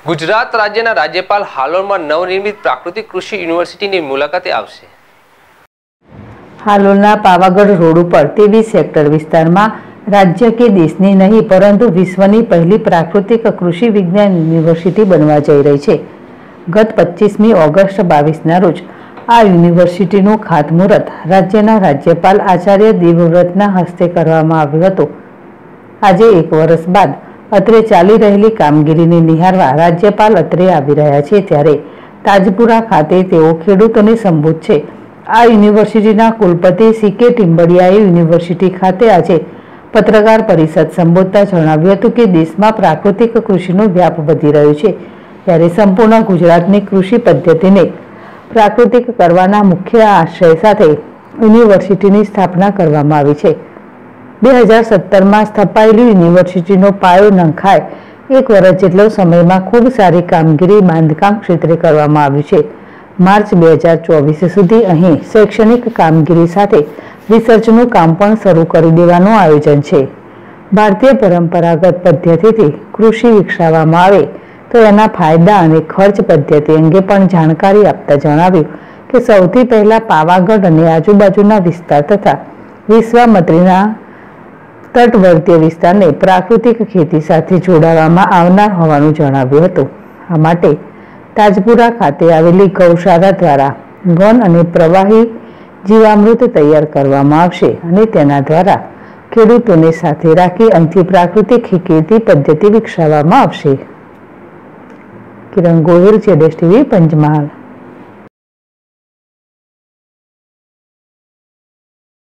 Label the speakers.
Speaker 1: ગુજરાત રાજ્યના રાજ્યપાલ હાલોલમાં નવનિર્મિત પ્રાકૃતિક કૃષિ યુનિવર્સિટીની મુલાકાતે આવશે।
Speaker 2: હાલોલના પાવાગઢ રોડ ઉપર 23 હેક્ટર વિસ્તારમાં રાજ્ય કે દેશની નહીં પરંતુ વિશ્વની પહેલી પ્રાકૃતિક કૃષિ વિજ્ઞાન યુનિવર્સિટી બનવા જઈ રહી છે। ગત 25મી ઓગસ્ટ 22ના રોજ આ યુનિવર્સિટીનું ખાતમુહૂર્ત રાજ્યના રાજ્યપાલ આચાર્ય દેવવ્રતના હસ્તે કરવામાં આવ્યું હતું। આજે 1 વર્ષ બાદ અત્રે ચાલી રહેલી કામગીરીને નિહાળવા રાજ્યપાલ અત્રે આવી રહ્યા છે, ત્યારે તાજપુરા ખાતે તેઓ ખેડૂતોને સંબોધશે। આ યુનિવર્સિટીના કુલપતિ સી.કે. ટીમ્બડિયાએ યુનિવર્સિટી ખાતે આજે પત્રકાર પરિષદ સંબોધતા જણાવ્યું હતું કે દેશમાં પ્રાકૃતિક કૃષિનો વ્યાપ વધી રહ્યો છે, ત્યારે સંપૂર્ણ ગુજરાતની કૃષિ પદ્ધતિને પ્રાકૃતિક કરવાના મુખ્ય આશય સાથે યુનિવર્સિટીની સ્થાપના કરવામાં આવી છે। 2017માં સ્થપાયેલી યુનિવર્સિટીનો પાયો નંખાય 1 વર્ષ જેટલો સમયમાં ખૂબ સારી કામગીરી બાંધકામ ક્ષેત્રે કરવામાં આવી છે। માર્ચ 2024 સુધી અહીં શૈક્ષણિક કામગીરી સાથે રિસર્ચનું કામ પણ શરૂ કરી દેવાનું આયોજન છે। ભારતીય પરંપરાગત પદ્ધતિથી કૃષિ વિકસાવવામાં આવે તો એના ફાયદા અને ખર્ચ પદ્ધતિ અંગે પણ જાણકારી આપતા જણાવ્યું કે સૌથી પહેલા પાવાગઢ અને આજુબાજુના વિસ્તાર તથા વિશ્વામિત્રીના તટવર્તીય વિસ્તારને પ્રાકૃતિક ખેતી સાથે જોડાવામાં આવનાર હોવાનું જણાવ્યું હતું। આ માટે તાજપુરા ખાતે આવેલી ગૌશાળા દ્વારા ઘન અને પ્રવાહી જીવામૃત તૈયાર કરવામાં આવશે અને તેના દ્વારા ખેડૂતોને સાથે રાખી અહીંથી પ્રાકૃતિક ખેતી પદ્ધતિ વિકસાવવામાં આવશે। કિરણ ગોહિલ, ZSTV, પંચમહાલ।